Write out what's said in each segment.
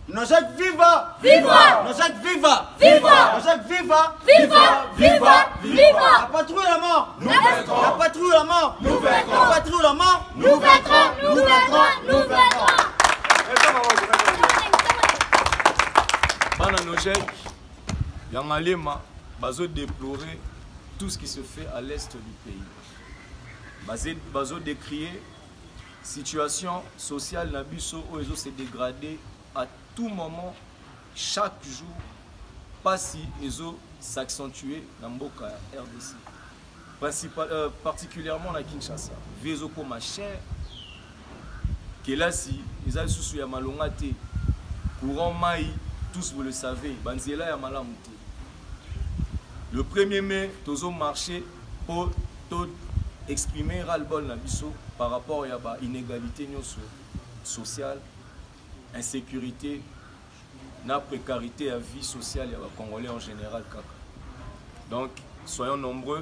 Nojek viva! Viva! Nojek viva! Viva! Nojek viva! Viva! Viva! Viva! La patrouille la mort! Nous vaincrons! La patrouille la mort! Nous vaincrons! La patrouille la mort! Nous vaincrons! Nous vaincrons! Nous vaincrons! Bana Nojek, Yangalema, bazo déplorer tout ce qui se fait à l'est du pays. Bazo décrier situation sociale nabiso où ils se dégradé à tout moment, chaque jour, pas si ils ont s'accentuer dans Mboka RDC. Particulièrement à Kinshasa. Vezo comme cher, que là si ils ont sous ya malongate, courant maï, tous vous le savez, banzela ya malamute. Le 1er mai, tous ont marché pour exprimer ras-le-bol nabiso par rapport à l'inégalité sociale, insécurité, la précarité à vie sociale et à Congolais en général. Donc, soyons nombreux,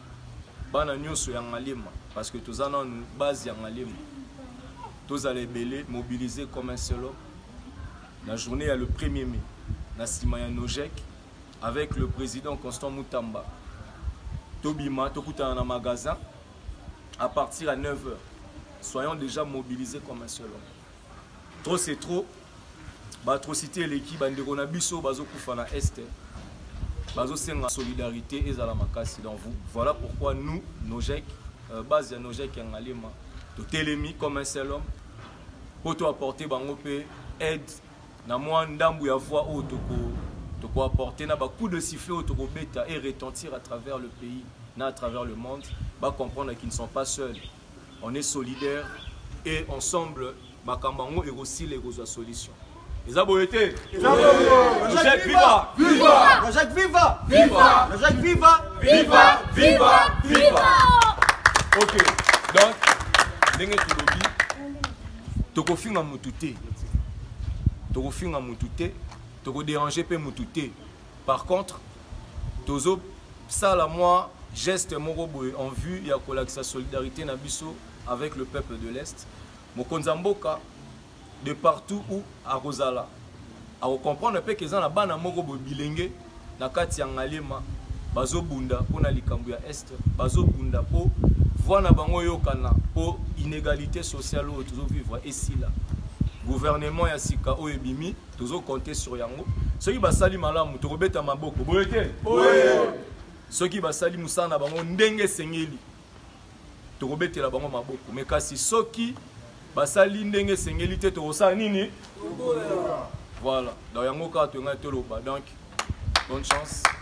parce que tous en une base yangalema. Tous allez belé, mobiliser comme un seul homme. La journée est le 1er mai, na Simaya Nojek, avec le président Constant Moutamba. Tobima, Tokuta dans un magasin, à partir à 9 h. Soyons déjà mobilisés comme un seul homme. Trop c'est trop. Atrocité l'équipe bandekona biso bazo kufana est. Bazo senga solidarité et la makasi dans vous. Voilà pourquoi nous Nojek base ya Nojek yangalema to télémi comme un seul homme pour to apporter bango pe aide na moi ndambu ya voix au toko apporter na ba coup de sifflet au toko beta et retentir à travers le pays, à travers le monde, va comprendre qu'ils ne sont pas seuls. On est solidaires et ensemble bakambango et aussi les solutions. Les aboyetés. Nojek viva! Viva! Nojek viva! Viva! Nojek viva! Viva! Viva! Viva! Ok. Donc, ndenge tulobi toko finga mututé. Toko finga mututé, toko déranger pe mututé. Par contre, tozo ça la moi geste moroboy en vue ya kolakisa solidarité na biso avec le peuple de l'Est. Mokonza mboka de partout où à Rosala. À comprendre que les gens na bana moko bilenge na kati ya ngalema bazo bunda pona likambu ya est bazo bunda po voir na bango yokana po inégalité sociale au toujours vivre ici là. Gouvernement ya sika o ebimi toujours compter sur yango. Ceux qui basali malamu to robeta maboko boyete. Ceux qui basali musana bango ndenge sengeli to robeta la bango maboko mais kasi soki basali ndenge sengeli te to sa nini. Voilà, dans Yangoka, tu as un donc bonne chance.